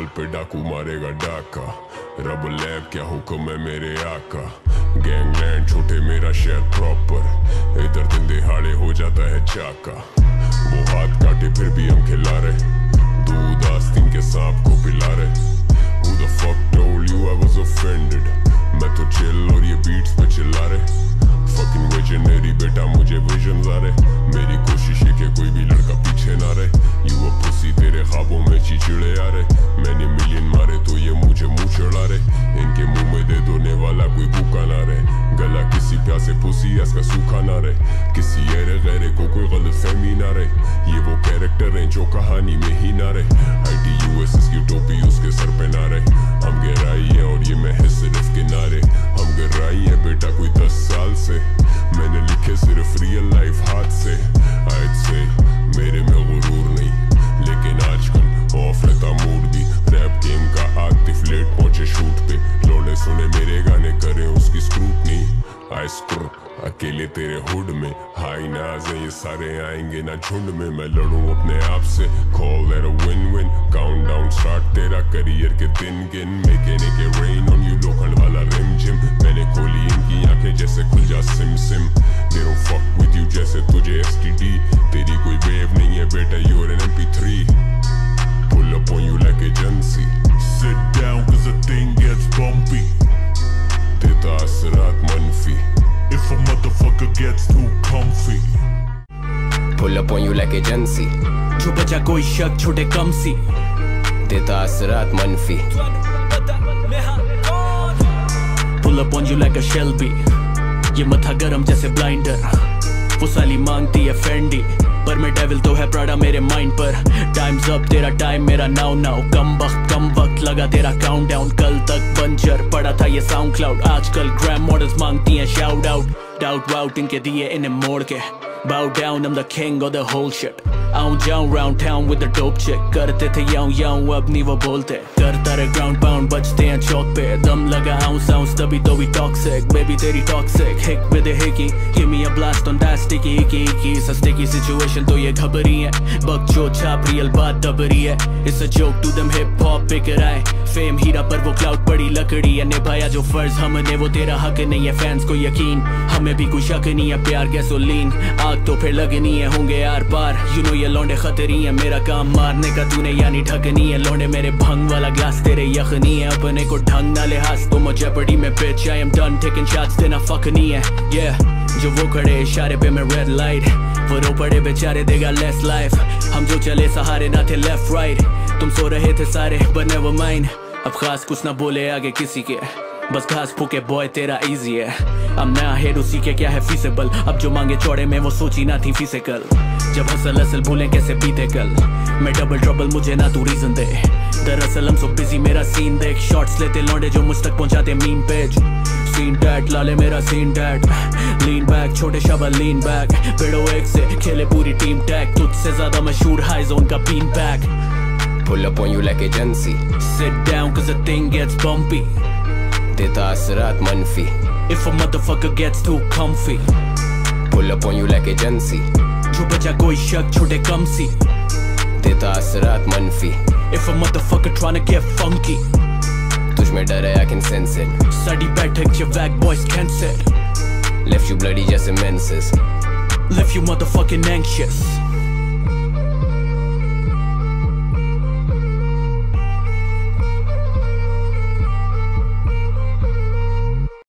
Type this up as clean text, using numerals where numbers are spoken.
Call पे डाकू मारेगा डाका, रब लैब क्या हुक्म है मेरे आका। गैंगलैंड छोटे मेरा शहर प्रॉपर, इधर दिन दिहाड़े हो जाता है चाका। वो हाथ काटे फिर भी हम खिला रहे, दूध आस्तीन के सांप को पिला रहे। Who the fuck told you I was offended? मैं तो चिल और ये बीट्स पे चिल्ला रहे। Fucking visionary बेटा मुझे विजन्स आ रहे। मेरी कोशिश है कि कोई भी लड़का पीछे ना रहे। You a pussy तेरे ख्वाबों में चिड़चिड़े आ रहे। मैंने मिलियन मारे तो ये मुझे मुंह चढ़ा रहे। इनके मुंह में दे दोने वाला कोई भूखा ना रहे। गला किसी प्यासे पुसी इसका सूखा ना रहे। किसी ऐरे गैरे को कोई गलतफहमी ना रहे। ये वो कैरेक्टर हैं जो कहानी में ही ना रहे। ITUSS की टोपी उसके सर पे ना रहे। हम गहराई है और ये महज सिर्फ किनारे। हम गहराई है बेटा कोई 10 साल से। मैंने लिखे सिर्फ रियल लाइफ हाथ से। I'd say मेरे में गुरूर नहीं, लेकिन आजकल ऑफ रहता मूड भी। रैप गेम का आतिफ लेट पहुंचे शूट पे। लौंडे सुने मेरे गाने करे उसकी स्क्रूटनी। आई स्क्रू अकेले तेरे हुड में। हाई नाज है ये सारे आएंगे ना झुंड में। मैं लड़ूं अपने आप से, call that a win win. Countdown start तेरा करियर के दिन गिन। मेकेने के रेन ऑन यू लोखंड वाला रिम जिम। मैंने खोली इनकी आंखें जैसे खुल जा सिम सिम। They don't fuck with you जैसे तुझे STD। तेरी कोई वेव नहीं है बेटा, you're an MP3। Pull up on you like agency। Sit down cause the thing gets bumpy। देता असरात मनफी if a motherfucker gets too comfy। Pull up on you like agency। जो बचा कोई शक छोटे कम सी, देता असरात मनफी। Pull up on you like a Shelby। ये मथा गरम जैसे ब्लाइंडर। वो साली मांगती है फेंडी, पर मैं डेविल तो है प्राडा मेरे माइंड पर। टाइम्स अप तेरा टाइम मेरा नाउ नाउ। कम वक्त लगा तेरा काउंटडाउन। कल तक बंजर पड़ा था ये साउंड क्लाउड। आजकल ग्रैम मॉडल्स मांगती हैं शाउट आउट। डाउट वाउट इनके दिए इन्हें मोड़ के। Bow down, I'm the king of the whole shit। आऊं जाऊं round town with the dope chick। करते थे याऊं अब नहीं वो बोलते। करता रहे ground pound बजते हैं चौक पे। दम लगा ounce तभी तो भी toxic। Baby तेरी toxic, hick with a hickey। Give me a blast on that sticky icky। सा sticky situation तो ये घबरी है। बकचो छाप रियल बात दबरी है। It's a joke to them hip hop बिकर आए। फेम हीरा पर वो क्लाउड पड़ी लकड़ी है। निभाया जो फर्ज हमने वो तेरा हक नहीं है। फैंस को यकीन हमें भी कोई शक नहीं है। प्यार गैसोलीन आग तो फिर लगनी है। होंगे यार पार यू नो ये लौंडे खतरी है। मेरा काम मारने का तूने यानी ढकनी है। लौंडे मेरे भंग वाला ग्लास तेरे यखनी है। अपने को ढंग ना लिहाज तो मुझे पड़ी में bitch I am done taking shots देना फक नहीं है। Yeah जो वो खड़े इशारे पे मैं रेड लाइट। वो रो पड़े बेचारे देगा लेस लाइफ। हम जो चले सहारे ना थे लेफ्ट राइट। तुम सो रहे थे सारे but never mind। अब खास कुछ ना बोले आगे किसी के, बस घास फूके बॉय तेरा इजी है। अब नया हेड उसी के क्या है फीसेबल। अब जो मांगे चौड़े में वो सोची ना थी फिजिकल। जब हसल भूलें कैसे बीते कल। मैं डबल ट्रबल मुझे ना तू रीजन दे। दरअसल हम सो बिजी मेरा सीन देख। शॉट्स लेते लौंडे जो मुझ तक पहुंचाते मीम पेज। सीन डैट लाले मेरा सीन डैट। लीन बैक छोटे शाबा लीन बैक। पेड़ो एक से खेले पूरी टीम टैग। तुझसे ज्यादा मशहूर हाई जोन का been back. Pull up on you like agency। Sit down cause the thing gets bumpy। देता असरात मनफी if a motherfucker gets too comfy। Pull up on you like agency। जो बचा कोई शक छोटे कम सी, देता असरात मनफी। if a motherfucker tryna get funky। तुझ में डर है I can sense it। Sari बैठक जो वैग boys cancel। Left you bloody जैसे menses। Left you motherfucking anxious।